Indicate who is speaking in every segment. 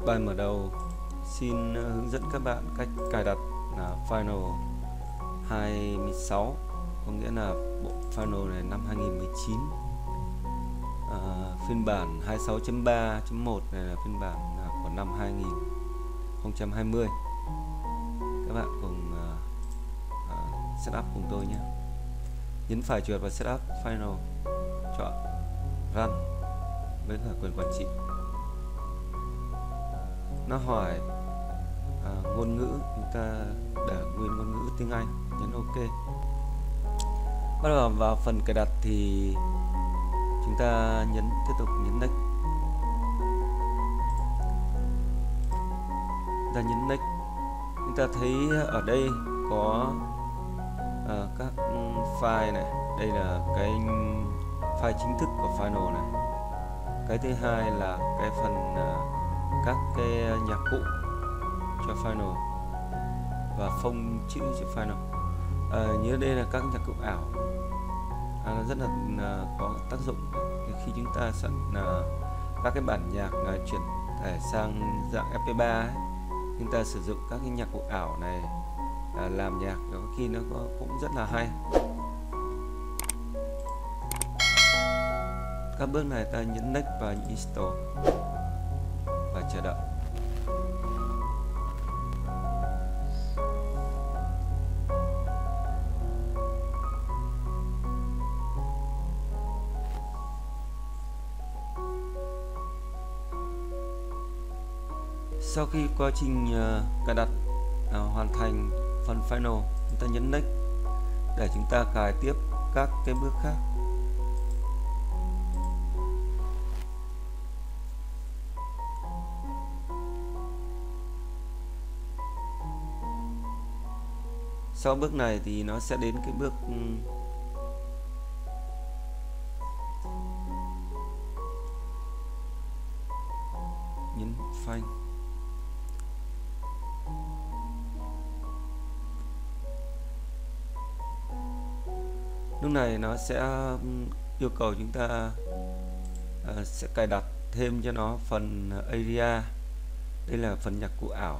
Speaker 1: Bài mở đầu xin hướng dẫn các bạn cách cài đặt Final 26, có nghĩa là bộ Final này năm 2019. Phiên bản 26.3.1 này là phiên bản của năm 2020. Các bạn cùng setup cùng tôi nhé. Nhấn phải chuột vào setup Final, chọn Run với cả quyền quản trị. Nó hỏi ngôn ngữ, chúng ta để nguyên ngôn ngữ tiếng Anh, nhấn OK. Bắt đầu vào phần cài đặt thì chúng ta tiếp tục nhấn Next. Ta nhấn Next, chúng ta thấy ở đây có các file này. Đây là cái file chính thức của Final này. Cái thứ hai là cái phần các cái nhạc cụ cho Final và phông chữ cho Final. Nhớ đây là các nhạc cụ ảo, nó rất là có tác dụng khi chúng ta soạn các cái bản nhạc chuyển thể sang dạng MP3 ấy. Chúng ta sử dụng các cái nhạc cụ ảo này làm nhạc, có khi nó cũng rất là hay. Các bước này ta nhấn Next và Install và chờ đợi. Sau khi quá trình cài đặt hoàn thành phần Final, chúng ta nhấn Next để chúng ta cài tiếp các cái bước khác. Sau bước này thì nó sẽ đến cái bước nhấn phanh. Lúc này nó sẽ yêu cầu chúng ta sẽ cài đặt thêm cho nó phần area. Đây là phần nhạc cụ ảo.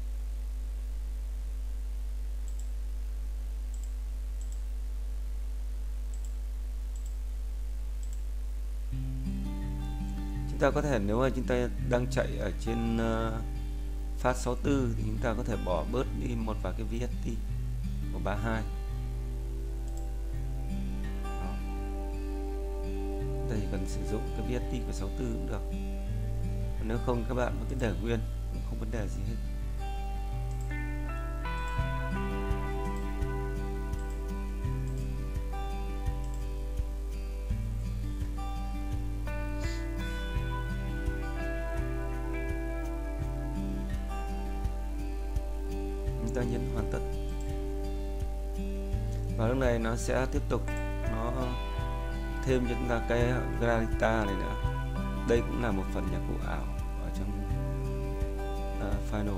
Speaker 1: Chúng ta có thể, nếu mà chúng ta đang chạy ở trên Phát 64 thì chúng ta có thể bỏ bớt đi một vài cái VST của 32. Đây cần sử dụng cái VST của 64 cũng được. Còn nếu không các bạn cứ để nguyên, cũng không vấn đề gì hết. Chúng ta nhấn hoàn tất. Và lúc này nó sẽ tiếp tục nó thêm cho chúng ta cái Granita này nữa. Đây cũng là một phần nhạc cụ ảo ở trong Final.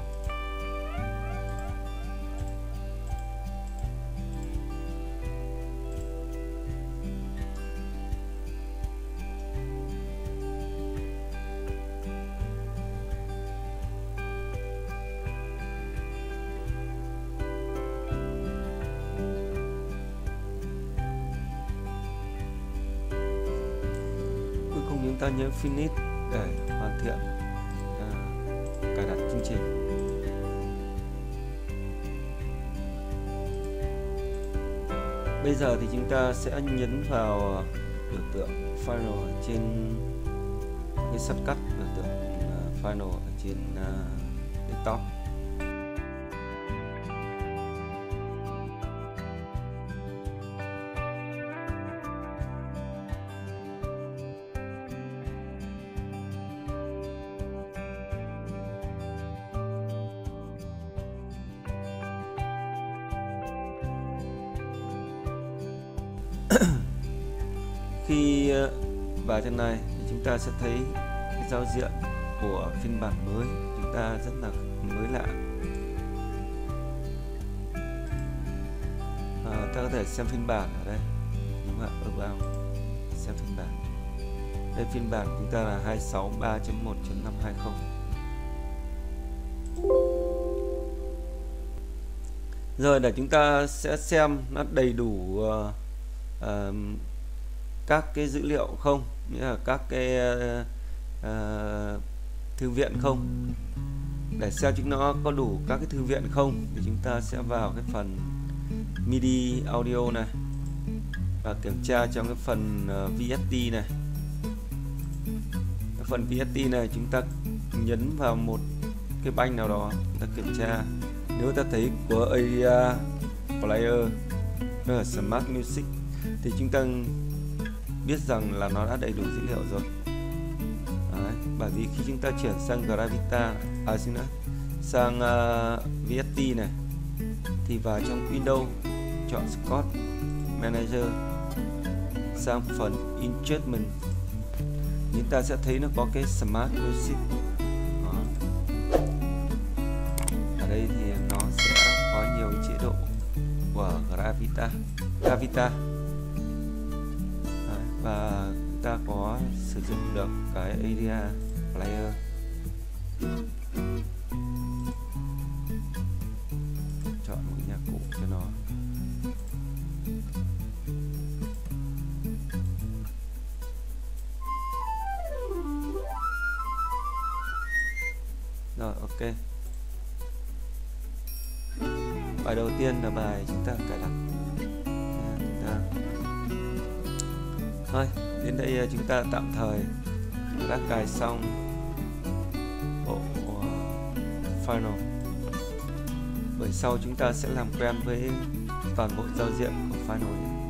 Speaker 1: Chúng ta nhấn Finish để hoàn thiện cài đặt chương trình. Bây giờ thì chúng ta sẽ nhấn vào biểu tượng Final trên cái shortcut biểu tượng Final ở trên desktop. Khi vào trên này thì chúng ta sẽ thấy cái giao diện của phiên bản mới, chúng ta rất là mới lạ. Ta có thể xem phiên bản ở đây, đúng không ạ? Vào xem phiên bản. Đây phiên bản chúng ta là 263.1.520. Rồi để chúng ta sẽ xem nó đầy đủ các cái dữ liệu không, nghĩa là các cái thư viện không. Để xem chúng nó có đủ các cái thư viện không thì chúng ta sẽ vào cái phần MIDI audio này và kiểm tra trong cái phần VST này. Cái phần VST này chúng ta nhấn vào một cái banh nào đó, chúng ta kiểm tra. Nếu ta thấy của Area Player ở Smart Music thì chúng ta biết rằng là nó đã đầy đủ dữ liệu rồi. Đấy, bởi vì khi chúng ta chuyển sang Gravita, sang VST này thì vào trong Windows chọn Scott Manager, sang phần Instrument chúng ta sẽ thấy nó có cái Smart Music. Đó. Ở đây thì nó sẽ có nhiều chế độ của Gravita. Đấy, và chúng ta có sử dụng được cái Area Player. Chọn một nhạc cụ cho nó. Rồi, ok. Bài đầu tiên là bài chúng ta cài đặt. Thôi, đến đây chúng ta tạm thời đã cài xong bộ Final. Bởi sau chúng ta sẽ làm quen với toàn bộ giao diện của Final nhé.